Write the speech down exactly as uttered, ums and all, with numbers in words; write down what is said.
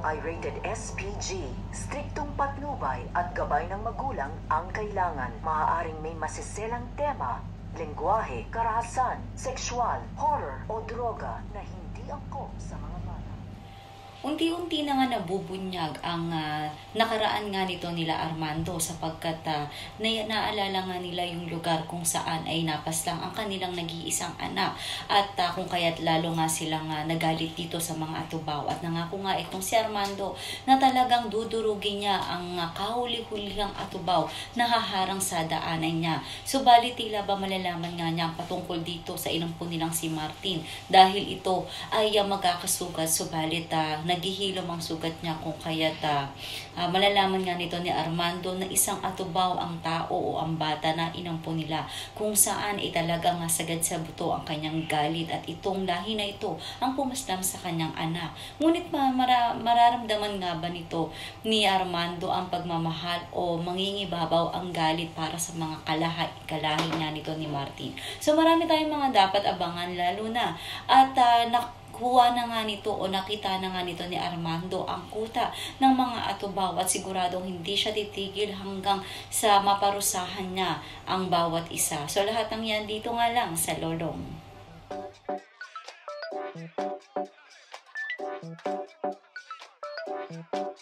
ay rated S P G. Striktong patnubay at gabay ng magulang ang kailangan. Maaaring may masiselang tema, lengguwahe, karahasan, sexual, horror o droga na hindi angkop sa mga bata. Unti-unti na nga nabubunyag ang uh, nakaraan nga nito nila Armando sapagkat uh, na naalala nga nila yung lugar kung saan ay napaslang ang kanilang nag-iisang anak at uh, kung kaya't lalo nga silang uh, nagalit dito sa mga atubaw at nangako nga itong si Armando na talagang dudurugin niya ang uh, kahuli-hulihang atubaw na haharang sa daanan niya. Subalit tila ba malalaman nga niya ang patungkol dito sa inampun nilang si Martin dahil ito ay uh, magkakasugat subalit uh, naghihilom ang sugat niya kung kaya't uh, uh, malalaman nga nito ni Armando na isang atubaw ang tao o ang bata na inampun nila kung saan ay talagang sagad sa buto ang kanyang galit at itong lahi na ito ang pumaslam sa kanyang anak. Ngunit mara, mararamdaman nga ba nito ni Armando ang pagmamahal o mangingibabaw ang galit para sa mga kalahi, kalahi nga nito ni Martin? So marami tayong mga dapat abangan lalo na at uh, nak kuha na nga nito o nakita na nga nito ni Armando ang kuta ng mga atubaw at siguradong hindi siya titigil hanggang sa maparusahan niya ang bawat isa. So lahat ng yan dito nga lang sa Lolong. Thank you.